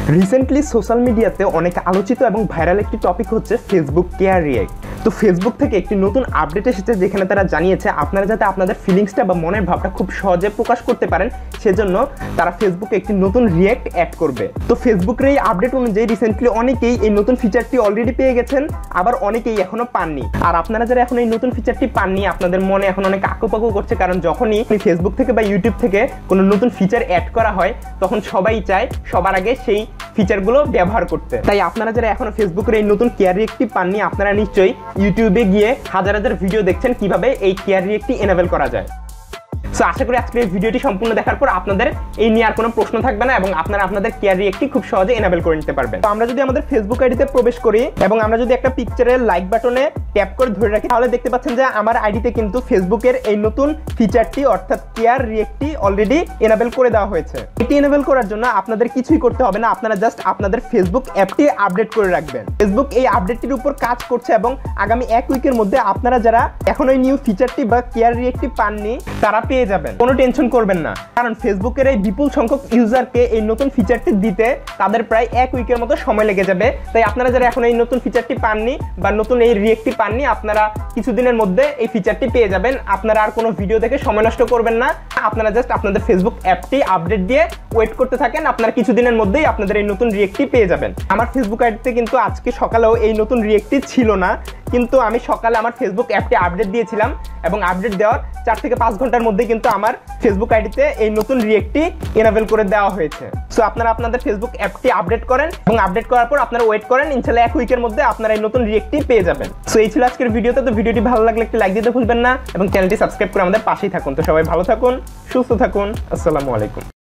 Recently social মিডিয়াতে অনেক আলোচিত এবং ভাইরাল একটি টপিক হচ্ছে ফেসবুক কেয়ার রিয়েক্ট। তো ফেসবুক থেকে একটি নতুন আপডেট এসেছে যেখানে তারা জানিয়েছে আপনারা যাতে আপনাদের ফিলিংসটা বা মনের ভাবটা খুব সহজে প্রকাশ করতে পারেন সেজন্য তারা ফেসবুকে একটি নতুন রিয়েক্ট অ্যাড করবে। তো ফেসবুকের এই আপডেট অনুযায়ী রিসেন্টলি অনেকেই এই নতুন ফিচারটি অলরেডি পেয়ে গেছেন, আবার অনেকেই এখনো পাননি। আর আপনারা যারা এখন এই নতুন ফিচারটি পাননি আপনাদের মনে এখন অনেক আকুপাকু করছে, কারণ যখনই ফেসবুক থেকে বা ইউটিউব থেকে কোনো নতুন ফিচার অ্যাড করা হয় তখন সবাই চায় সবার আগে সেই ফিচারগুলো ব্যবহার করতে। তাই আপনারা যারা এখনো ফেসবুকের এই নতুন কেয়ার রিয়েক্টটি পাননি আপনারা নিশ্চয়ই ইউটিউবে গিয়ে হাজার হাজার ভিডিও দেখছেন কিভাবে এই কেয়ার রিয়েক্টটি এনেবল করা যায়। সো আশা করি আজকের এই ভিডিওটি সম্পূর্ণ দেখার পর আপনাদের এই নিয়ে আর কোনো প্রশ্ন থাকবে না এবং আপনারা আপনাদের কেয়ার রিয়েক্টটি খুব সহজে এনেবল করে নিতে পারবেন। তো আমরা যদি আমাদের ফেসবুক আইডিতে প্রবেশ করি এবং আমরা যদি একটা পিকচারের লাইক বাটনে ট্যাপ করে ধরে রাখি তাহলে দেখতে পাচ্ছেন যে আমার আইডিতে কিন্তু ফেসবুকের এই নতুন ফিচারটি অর্থাৎ কেয়ার রিয়েক্টটি অলরেডি এনেবল করে দেওয়া হয়েছে। এটি এনেবল করার জন্য আপনাদের কিছুই করতে হবে না, আপনারা জাস্ট আপনাদের ফেসবুক অ্যাপটি আপডেট করে রাখবেন। ফেসবুক এই আপডেটটির উপর কাজ করছে এবং আগামী 1 উইকের মধ্যে আপনারা যারা এখন এই নিউ ফিচারটি বা কেয়ার রিয়েক্টটি পাননি তারা পেয়ে যাবেন। কোনো টেনশন করবেন না, কারণ ফেসবুকের এই বিপুল সংখ্যক ইউজারকে এই নতুন ফিচারটি দিতে তাদের প্রায় 1 উইকের মতো সময় লেগে যাবে। তাই আপনারা যারা এখন এই নতুন ফিচারটি পাননি বা নতুন এই রিয়েক্টটি পাননি আপনারা কিছুদিনের মধ্যে এই ফিচারটি পেয়ে যাবেন। আপনারা আর কোনো ভিডিও দেখে সময় নষ্ট করবেন না, আপনারা জাস্ট আপনাদের ফেসবুক অ্যাপটি আপডেট দিয়ে ওয়েট করতে থাকেন, আপনারা কিছুদিনের মধ্যেই আপনাদের এই নতুন রিয়েক্টটি পেয়ে যাবেন। আমার ফেসবুক আইডিতে কিন্তু আজকে সকালেও এই নতুন রিয়েক্টটি ছিল না, কিন্তু আমি সকালে আমার ফেসবুক অ্যাপটি আপডেট দিয়েছিলাম এবং আপডেট দেওয়ার 4 থেকে 5 ঘন্টার মধ্যে কিন্তু আমার ফেসবুক আইডিতে এই নতুন রিয়েক্টটি এনেবল করে দেওয়া হয়েছে। সো আপনারা আপনাদের ফেসবুক অ্যাপটি আপডেট করেন এবং আপডেট করার পর আপনারা ওয়েট করেন, ইনশাআল্লাহ 1 উইকের মধ্যে আপনারা এই নতুন রিয়েক্টটি পেয়ে যাবেন। সো এই ছিল আজকের ভিডিওতে। তো ভিডিওটি ভালো লাগলে একটি লাইক দিতে ভুলবেন না এবং চ্যানেলটি সাবস্ক্রাইব করে আমাদের পাশেই থাকুন। তো সবাই ভালো থাকুন, সুস্থ থাকুন, আসসালামু আলাইকুম।